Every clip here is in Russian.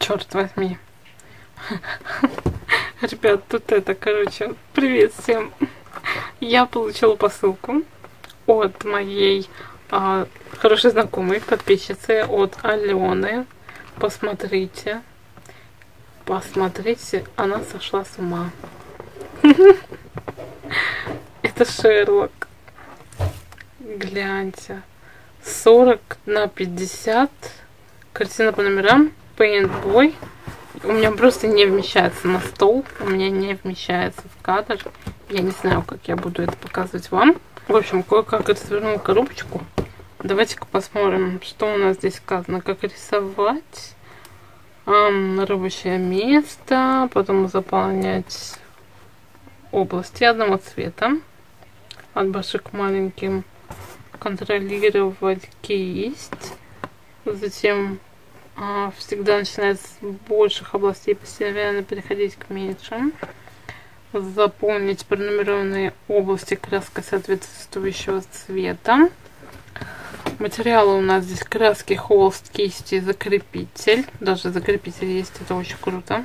черт возьми. Ребят, тут это, короче, привет всем. Я получила посылку от моей хорошей знакомой, подписчицы, от Алены. Посмотрите. Посмотрите, она сошла с ума. Это Шерлок. Гляньте. 40×50. Картина по номерам. Paintboy. У меня просто не вмещается на стол. У меня не вмещается в кадр. Я не знаю, как я буду это показывать вам. В общем, кое-как развернула коробочку. Давайте-ка посмотрим, что у нас здесь сказано. Как рисовать. Рабочее место. Потом заполнять области одного цвета. От больших к маленьким. Контролировать кисть. Затем всегда начинать с больших областей, постепенно переходить к меньшим. Заполнить пронумерованные области краской соответствующего цвета. Материалы у нас здесь краски, холст, кисти, закрепитель. Даже закрепитель есть, это очень круто.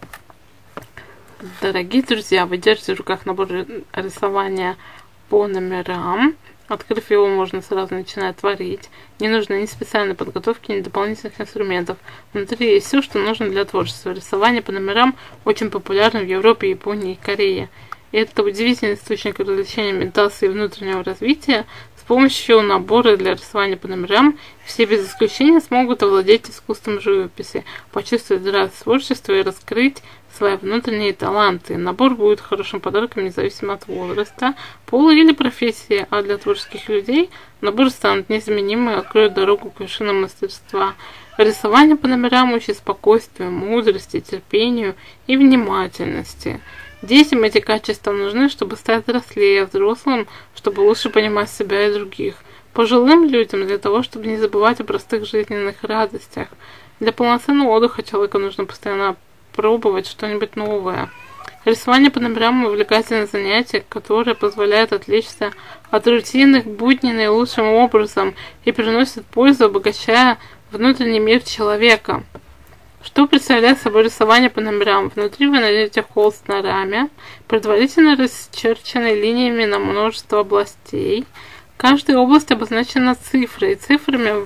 Дорогие друзья, вы держите в руках набор рисования по номерам. Открыв его, можно сразу начинать творить. Не нужно ни специальной подготовки, ни дополнительных инструментов. Внутри есть все, что нужно для творчества. Рисование по номерам очень популярно в Европе, Японии и Корее. И это удивительный источник развлечения, медитации и внутреннего развития. С помощью набора для рисования по номерам все без исключения смогут овладеть искусством живописи, почувствовать радость творчества и раскрыть свои внутренние таланты. Набор будет хорошим подарком независимо от возраста, пола или профессии, а для творческих людей набор станет незаменимым и откроет дорогу к вершинам мастерства. Рисование по номерам учит спокойствию, мудрости, терпению и внимательности. Детям эти качества нужны, чтобы стать взрослее, взрослым, чтобы лучше понимать себя и других. Пожилым людям для того, чтобы не забывать о простых жизненных радостях. Для полноценного отдыха человеку нужно постоянно пробовать что-нибудь новое. Рисование по номерам – увлекательное занятие, которое позволяет отвлечься от рутинных будней наилучшим образом и приносит пользу, обогащая внутренний мир человека. Что представляет собой рисование по номерам? Внутри вы найдете холст на раме, предварительно расчерченный линиями на множество областей. Каждая область обозначена цифрой. Цифрам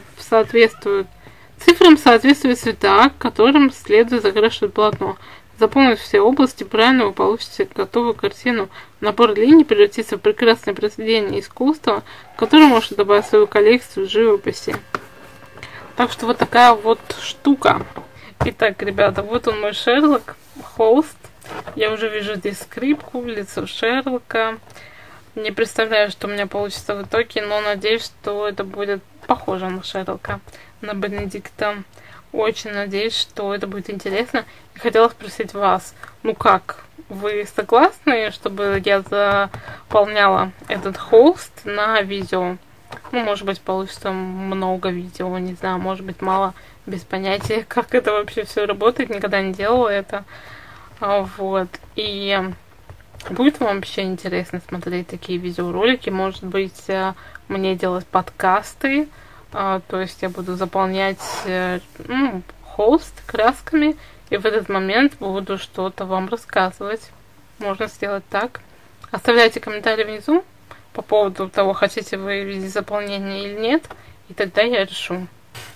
соответствуют цвета, которым следует закрашивать полотно. Заполнив все области правильно, вы получите готовую картину. Набор линий превратится в прекрасное произведение искусства, которое можете добавить в свою коллекцию живописи. Так что вот такая вот штука. Итак, ребята, вот он мой Шерлок, холст. Я уже вижу здесь скрипку, лицо Шерлока. Не представляю, что у меня получится в итоге, но надеюсь, что это будет похоже на Шерлока, на Бенедикта. Очень надеюсь, что это будет интересно. И хотела спросить вас, ну как, вы согласны, чтобы я заполняла этот холст на видео? Ну, может быть, получится много видео, не знаю, может быть, мало, без понятия, как это вообще все работает, никогда не делала это. Вот, и будет вам вообще интересно смотреть такие видеоролики, может быть, мне делать подкасты, то есть я буду заполнять холст красками, и в этот момент буду что-то вам рассказывать. Можно сделать так. Оставляйте комментарии внизу по поводу того, хотите вы видеть заполнение или нет, и тогда я решу.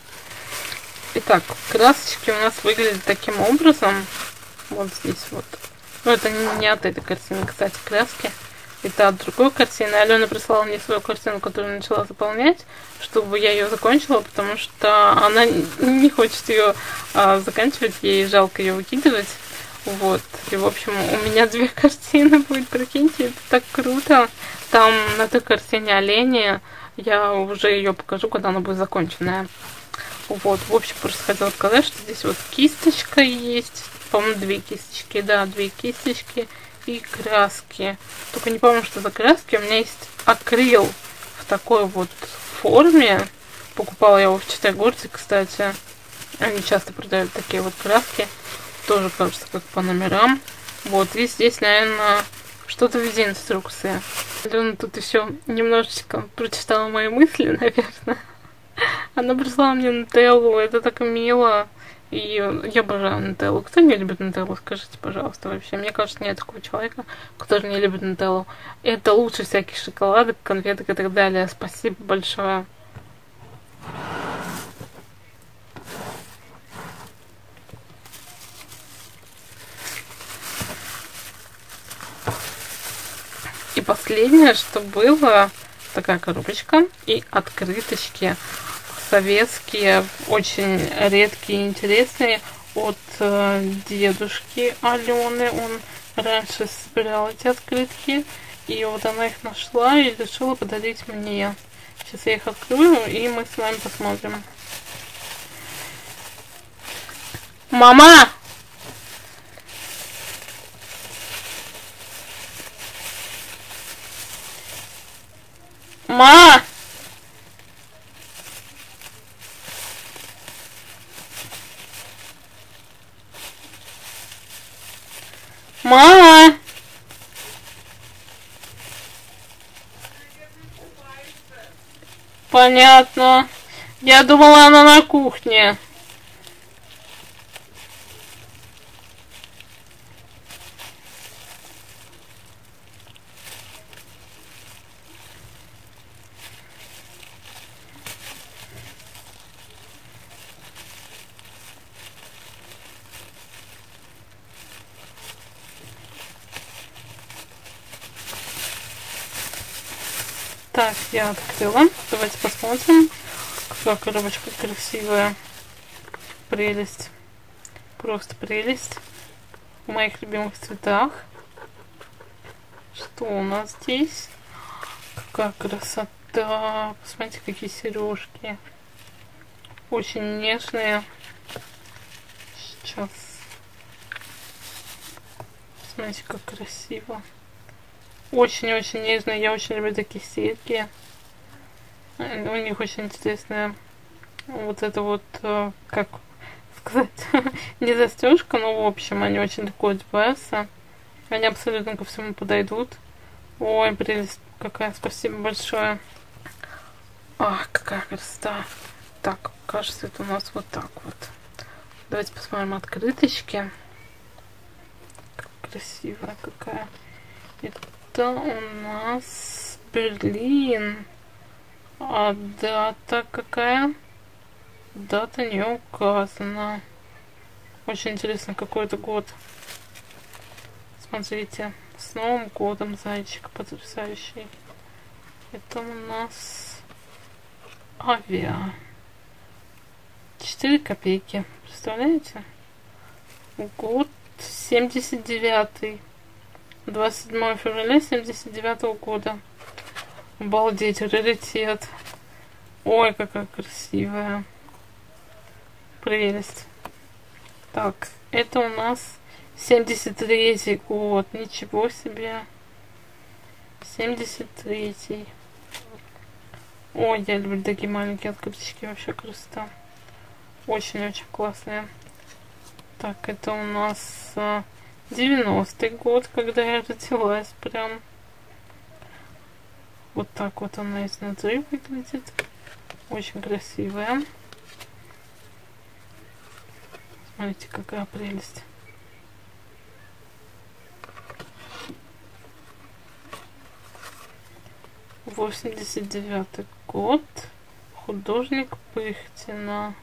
Итак, красочки у нас выглядят таким образом. Вот здесь вот. Ну, это не от этой картины, кстати, краски. Это от другой картины. Алена прислала мне свою картину, которую начала заполнять, чтобы я ее закончила, потому что она не хочет ее заканчивать, ей жалко ее выкидывать. Вот. И, в общем, у меня две картины будет, прикиньте, это так круто. Там на той картине олени, я уже ее покажу, когда она будет законченная. Вот, в общем, просто хотела сказать, что здесь вот кисточка есть. По-моему, две кисточки, да, две кисточки и краски. Только не помню, что за краски. У меня есть акрил в такой вот форме. Покупала я его в Читай-Городе, кстати. Они часто продают такие вот краски. Тоже, кажется, как по номерам. Вот, и здесь, наверное, что-то в виде инструкции. Алена тут еще немножечко прочитала мои мысли, наверное. Она прислала мне нутеллу, это так мило. И я обожаю нутеллу. Кто не любит нутеллу, скажите, пожалуйста, вообще. Мне кажется, нет такого человека, который не любит нутеллу. Это лучше всяких шоколадок, конфеток и так далее. Спасибо большое. И последнее, что было, такая коробочка и открыточки советские, очень редкие и интересные, от дедушки Алены. Он раньше собирал эти открытки, и вот она их нашла и решила подарить мне. Сейчас я их открою, и мы с вами посмотрим. Мама! Ма! Мама! Понятно. Я думала, она на кухне. Так, я открыла. Давайте посмотрим. Какая коробочка красивая. Прелесть. Просто прелесть. В моих любимых цветах. Что у нас здесь? Какая красота. Посмотрите, какие сережки. Очень нежные. Сейчас. Смотрите, как красиво. Очень-очень нежные. Я очень люблю такие серьги. У них очень интересная вот это вот, как сказать, не застежка, но в общем они очень легко одеваются. Они абсолютно ко всему подойдут. Ой, прелесть какая, спасибо большое. Ах, какая красота. Так, кажется, это у нас вот так вот. Давайте посмотрим открыточки. Красивая какая. Это у нас Берлин. А дата какая? Дата не указана. Очень интересно, какой это год. Смотрите, с Новым годом, зайчик потрясающий. Это у нас авиа. 4 копейки. Представляете? Год 79-й. 27 февраля 79-го года. Обалдеть, раритет. Ой, какая красивая. Прелесть. Так, это у нас 73-й год. Ничего себе. 73-й. Ой, я люблю такие маленькие открыточки. Вообще красота. Очень-очень классные. Так, это у нас 90-й год, когда я родилась. Прям. Вот так вот она изнутри выглядит. Очень красивая. Смотрите, какая прелесть. Восемьдесят 89-й год. Художник Пыхтина.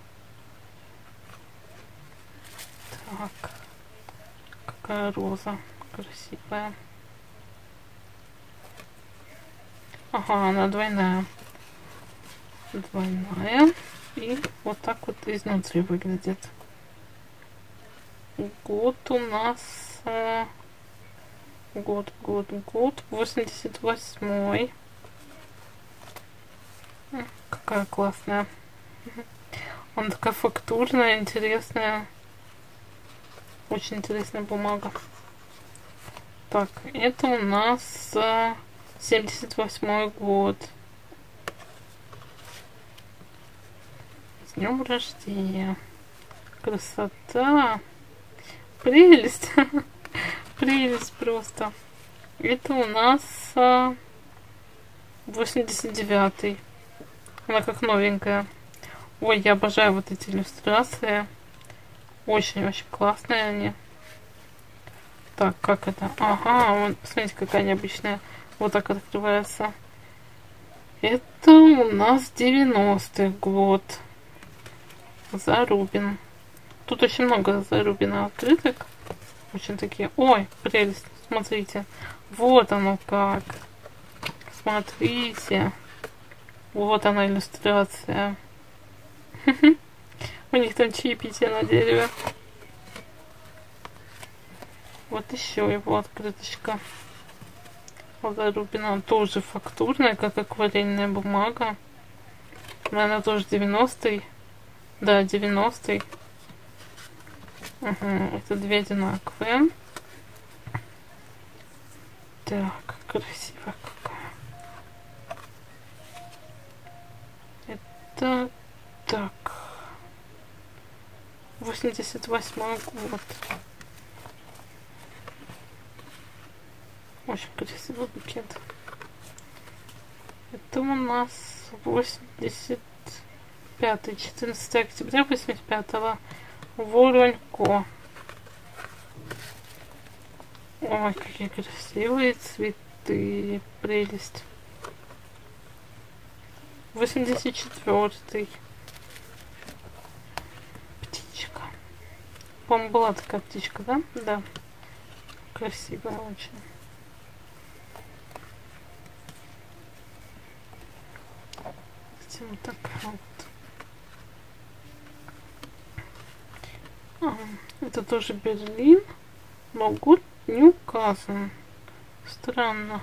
Так. Какая роза красивая. Ага, она двойная. Двойная. И вот так вот изнутри выглядит. Год у нас... Год. 88-й. Какая классная. Она такая фактурная, интересная. Очень интересная бумага. Так, это у нас 78-й год. С днем рождения. Красота. Прелесть. Прелесть просто. Это у нас 89-й. Она как новенькая. Ой, я обожаю вот эти иллюстрации. Очень-очень классные они. Так, как это? Ага, вон, посмотрите, какая необычная. Вот так открывается. Это у нас 90-й год. Зарубин. Тут очень много Зарубина открыток. Очень такие. Ой, прелесть. Смотрите. Вот оно как. Смотрите. Вот она иллюстрация. У них там чаепитие на дереве. Вот еще его открыточка. Зарубина тоже фактурная, как акварельная бумага. Наверное, тоже 90-й. Да, 90-й. Угу, это две одинаковые. Так, красиво какая. Это так. 88-й год. Очень красивый букет. Это у нас 85-й, 14 октября 85-го. Воронько. Ой, какие красивые цветы. Прелесть. 84-й. Птичка. По-моему, была такая птичка, да? Да. Красивая очень. Вот такая вот. Это тоже Берлин, но год не указан. Странно.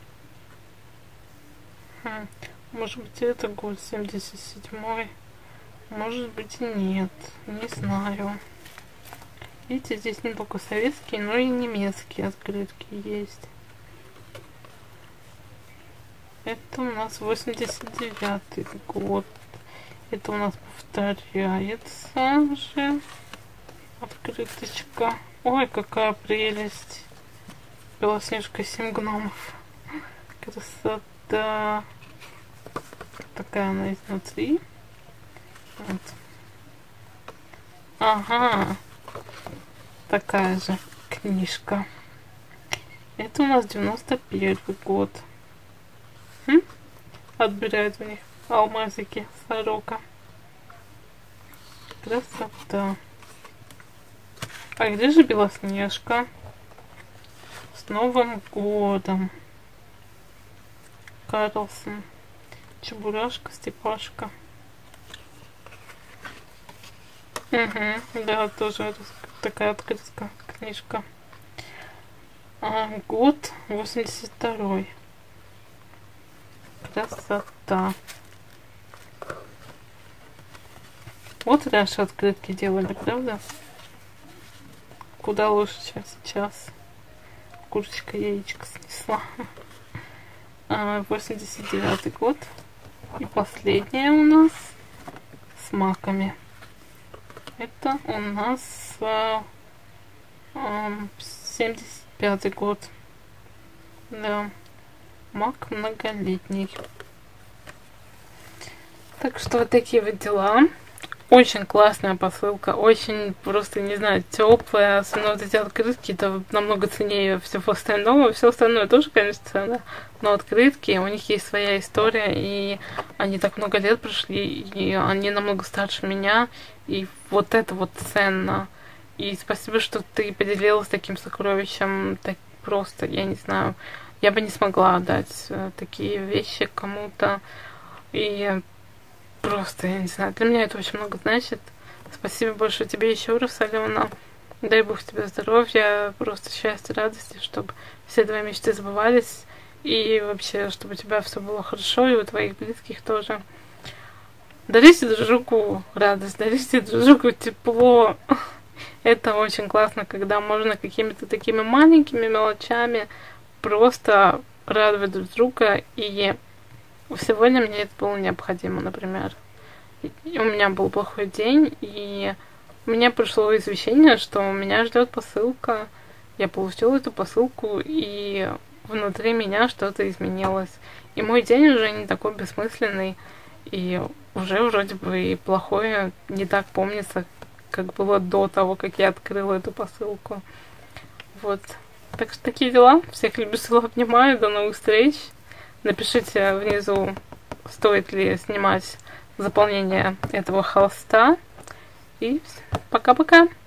Может быть, это год 77-й. Может быть, и нет. Не знаю. Видите, здесь не только советские, но и немецкие открытки есть. Это у нас 89-й год. Это у нас повторяется же открыточка. Ой, какая прелесть. Белоснежка 7 гномов. Красота. Такая она изнутри. Вот. Ага. Такая же книжка. Это у нас 91-й год. Отбирают у них алмазики сорока. Красота. А где же Белоснежка? С Новым годом. Карлсон. Чебурашка, Степашка. Угу, да, тоже такая открытка, книжка. Год 82-й. Красота. Вот раньше открытки делали, правда? Куда лучше, чем сейчас. Курочка яичко снесла. 89-й год. И последняя у нас с маками. Это у нас 75-й год. Да. Мак многолетний. Так что вот такие вот дела. Очень классная посылка, очень просто, не знаю, теплая, особенно вот эти открытки, это намного ценнее всего остального. Все остальное тоже, конечно, ценно, но открытки, у них есть своя история, и они так много лет прошли, и они намного старше меня, и вот это вот ценно. И спасибо, что ты поделилась таким сокровищем, так просто, я не знаю, я бы не смогла отдать такие вещи кому-то, и просто, я не знаю, для меня это очень много значит. Спасибо большое тебе еще раз, Алена. Дай Бог тебе здоровья, просто счастья, радости, чтобы все твои мечты сбывались. И вообще, чтобы у тебя все было хорошо, и у твоих близких тоже. Дарите друг другу радость, дарите друг другу тепло. Это очень классно, когда можно какими-то такими маленькими мелочами просто радовать друг друга. И сегодня мне это было необходимо, например. У меня был плохой день, и мне пришло извещение, что меня ждет посылка. Я получила эту посылку, и внутри меня что-то изменилось. И мой день уже не такой бессмысленный, и уже вроде бы и плохое не так помнится, как было до того, как я открыла эту посылку. Вот. Так что такие дела. Всех люблю, целую, обнимаю. До новых встреч. Напишите внизу, стоит ли снимать заполнение этого холста. И пока-пока.